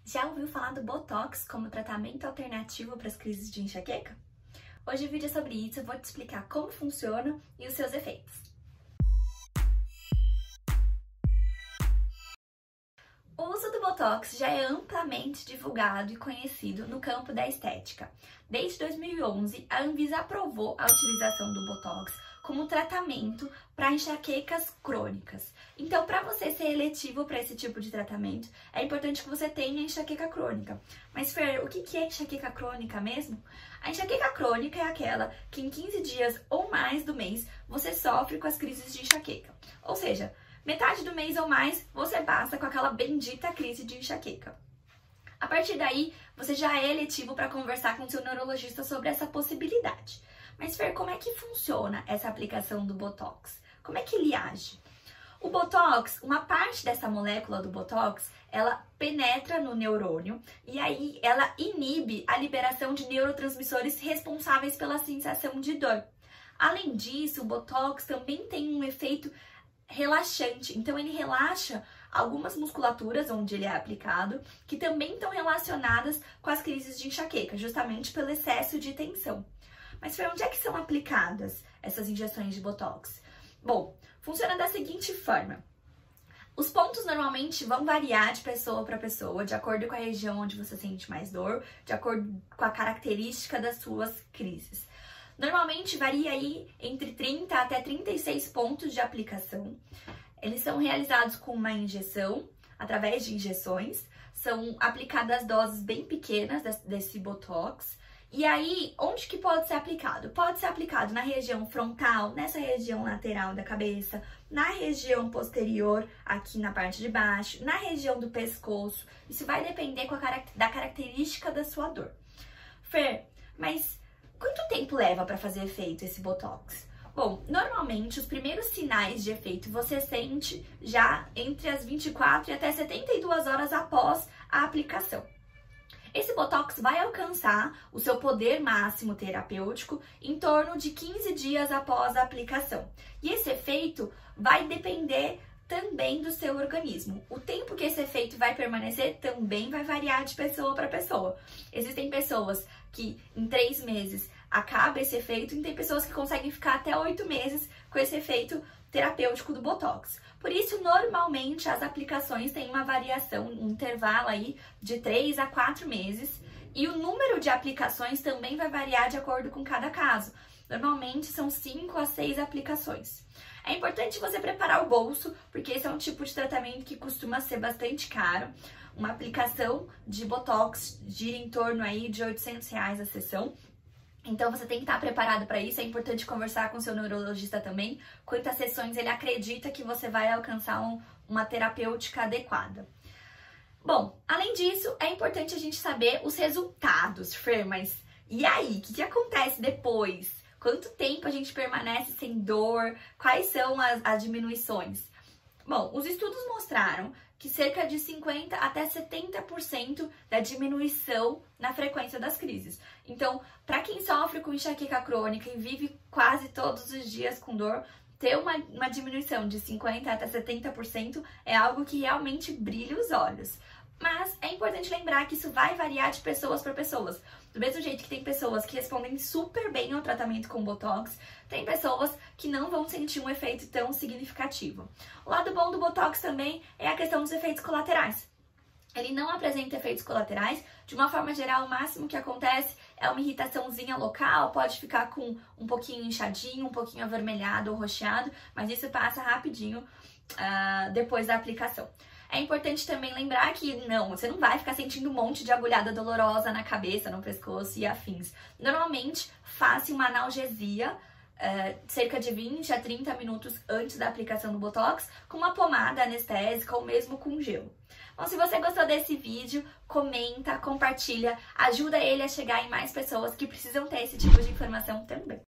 Já ouviu falar do Botox como tratamento alternativo para as crises de enxaqueca? Hoje o vídeo é sobre isso, eu vou te explicar como funciona e os seus efeitos. O uso do Botox já é amplamente divulgado e conhecido no campo da estética. Desde 2011, a Anvisa aprovou a utilização do Botox como tratamento para enxaquecas crônicas. Então, para você ser eletivo para esse tipo de tratamento, é importante que você tenha enxaqueca crônica. Mas, Fer, o que é enxaqueca crônica mesmo? A enxaqueca crônica é aquela que em 15 dias ou mais do mês você sofre com as crises de enxaqueca. Ou seja, metade do mês ou mais, você passa com aquela bendita crise de enxaqueca. A partir daí, você já é eletivo para conversar com seu neurologista sobre essa possibilidade. Mas, Fer, como é que funciona essa aplicação do Botox? Como é que ele age? O Botox, uma parte dessa molécula do Botox, ela penetra no neurônio e aí ela inibe a liberação de neurotransmissores responsáveis pela sensação de dor. Além disso, o Botox também tem um efeito relaxante, então ele relaxa algumas musculaturas onde ele é aplicado, que também estão relacionadas com as crises de enxaqueca, justamente pelo excesso de tensão. Mas para onde é que são aplicadas essas injeções de Botox? Bom, funciona da seguinte forma. Os pontos normalmente vão variar de pessoa para pessoa, de acordo com a região onde você sente mais dor, de acordo com a característica das suas crises. Normalmente varia aí entre 30 até 36 pontos de aplicação. Eles são realizados com uma injeção, através de injeções. São aplicadas doses bem pequenas desse Botox. E aí, onde que pode ser aplicado? Pode ser aplicado na região frontal, nessa região lateral da cabeça, na região posterior, aqui na parte de baixo, na região do pescoço. Isso vai depender da característica da sua dor. Fer, mas quanto tempo leva para fazer efeito esse Botox? Bom, normalmente os primeiros sinais de efeito você sente já entre as 24 e até 72 horas após a aplicação. Esse Botox vai alcançar o seu poder máximo terapêutico em torno de 15 dias após a aplicação. E esse efeito vai depender também do seu organismo. O tempo que esse efeito vai permanecer também vai variar de pessoa para pessoa. Existem pessoas que em 3 meses acaba esse efeito e tem pessoas que conseguem ficar até 8 meses com esse efeito terapêutico do Botox. Por isso, normalmente, as aplicações têm uma variação, um intervalo aí de 3 a 4 meses. E o número de aplicações também vai variar de acordo com cada caso. Normalmente, são 5 a 6 aplicações. É importante você preparar o bolso, porque esse é um tipo de tratamento que costuma ser bastante caro. Uma aplicação de Botox gira em torno aí de R$800 a sessão. Então, você tem que estar preparado para isso. É importante conversar com o seu neurologista também. Quantas sessões ele acredita que você vai alcançar uma terapêutica adequada. Bom, além disso, é importante a gente saber os resultados, Fer, mas e aí? O que acontece depois? Quanto tempo a gente permanece sem dor? Quais são as diminuições? Bom, os estudos mostraram que cerca de 50% até 70% da diminuição na frequência das crises. Então, para quem sofre com enxaqueca crônica e vive quase todos os dias com dor, ter uma diminuição de 50% até 70% é algo que realmente brilha os olhos. Mas é importante lembrar que isso vai variar de pessoas para pessoas. Do mesmo jeito que tem pessoas que respondem super bem ao tratamento com Botox, tem pessoas que não vão sentir um efeito tão significativo. O lado bom do Botox também é a questão dos efeitos colaterais. Ele não apresenta efeitos colaterais. De uma forma geral, o máximo que acontece é uma irritaçãozinha local, pode ficar com um pouquinho inchadinho, um pouquinho avermelhado ou roxeado, mas isso passa rapidinho depois da aplicação. É importante também lembrar que você não vai ficar sentindo um monte de agulhada dolorosa na cabeça, no pescoço e afins. Normalmente, faça uma analgesia cerca de 20 a 30 minutos antes da aplicação do Botox, com uma pomada anestésica ou mesmo com gelo. Bom, se você gostou desse vídeo, comenta, compartilha, ajuda ele a chegar em mais pessoas que precisam ter esse tipo de informação também.